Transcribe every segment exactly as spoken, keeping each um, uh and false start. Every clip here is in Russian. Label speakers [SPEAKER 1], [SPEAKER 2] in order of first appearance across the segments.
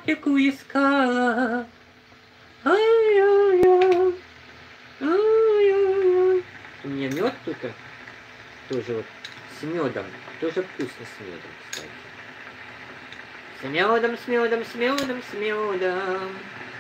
[SPEAKER 1] паприку искала. Ай-яй-яй. Ай-яй-яй. У меня мед тут тоже вот с медом. Тоже вкусно с медом, кстати. С медом, с медом, с медом, с медом.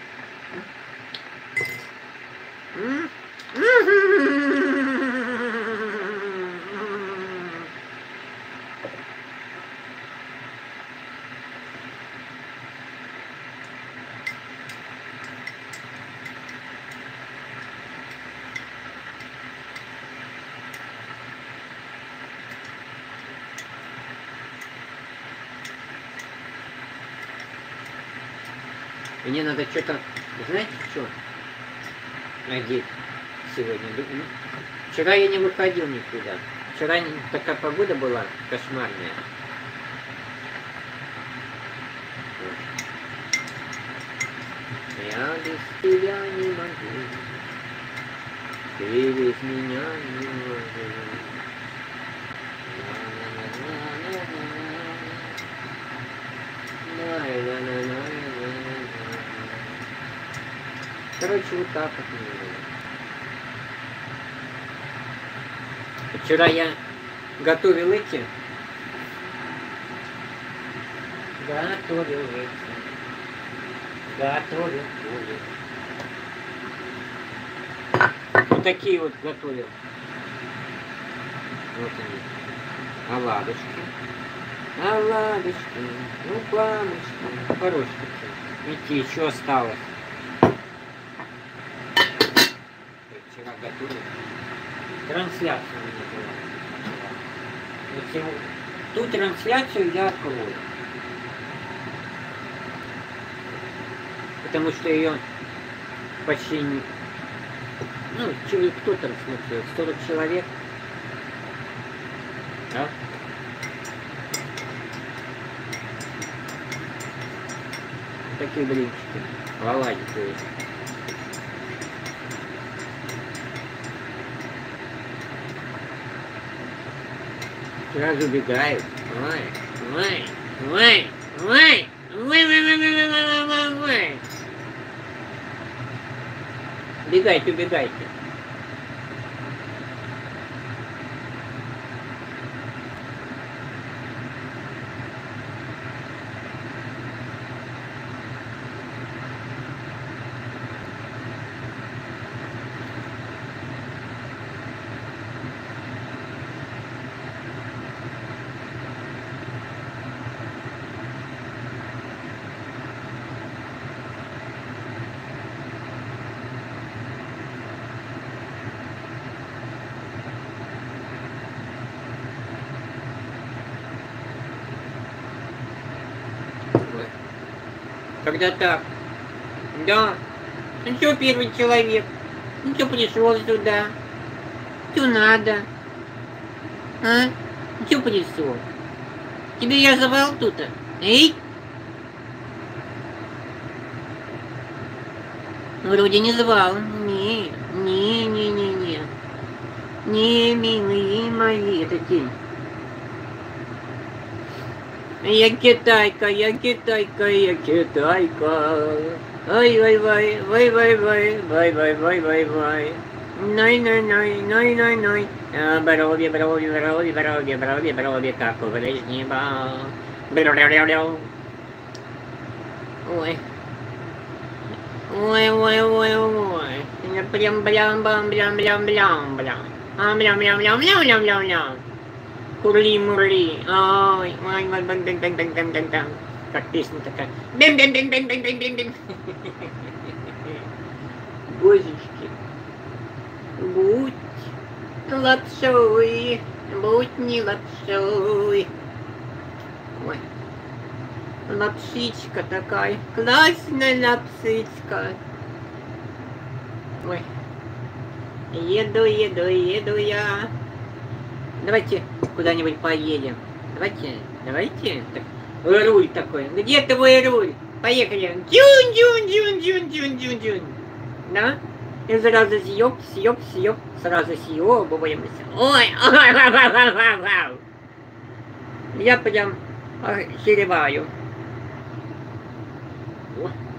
[SPEAKER 1] Мне надо что-то, знаете, что одеть сегодня. Вчера я не выходил никуда. Вчера такая погода была кошмарная. Я без тебя не могу. Ты без меня не можешь. Короче, вот так вот. Вчера я готовил эти. Готовил эти. Готовил кули. Вот такие вот готовил. Вот они. Оладушки. Оладушки. Ну, планочки. Хорошие такие. Видите, еще осталось. Вчера готовил. Трансляция у меня была. Вот ту трансляцию я открою. Потому что ее почти не... Ну, кто там смотрел? сорок человек. Да? Такие блинчики. В оладе, то есть. Сразу убегают. Ой, ой, ой, ой, ой, ой, ой, ой, ой, ой. Убегайте, убегайте. Когда так, да, ну что первый человек, ну что пришел сюда, что надо, а, что пришел, тебе я звал тут, эй, вроде не звал, не, не, не, не, не, не, милые мои, это день. Я китайка, я китайка, я китайка. Ай, вай, вай, вай, вай, вай, вай, вай, вай, вай, вай. Ной, ной, ной, ной, ной, ной. Брови, брови, брови, брови, брови, брови, как у Брежнева. Ой. Ой, ой, ой, ой. Прям, блям, бам, блям, блям, блям, блям. А, блям, блям, блям, блям, блям, блям, блям. Курли-мурли, ой, ой, ой, бэм, бэм, бэм, бэм, бэм, бэм, бэм. Как песня такая. Бэм, бэм, бэм, бэм, бэм, бэм, бэм, бэм. Божечки, будь лапшой, будь не лапшой. Ой, лапшичка такая, классная лапшичка. Ой, еду, еду, еду я. Давайте куда-нибудь поедем. Давайте, давайте. Так, руль такой. Где твой руль? Поехали. Дюн, дюн, дюн, дюн, дюн, дюн, дюн. Да? И сразу съёб, съёб, съёб. Сразу съёбываемся. Ой, ой, ой, ой, ой, ой, ой. Я прям охереваю. О.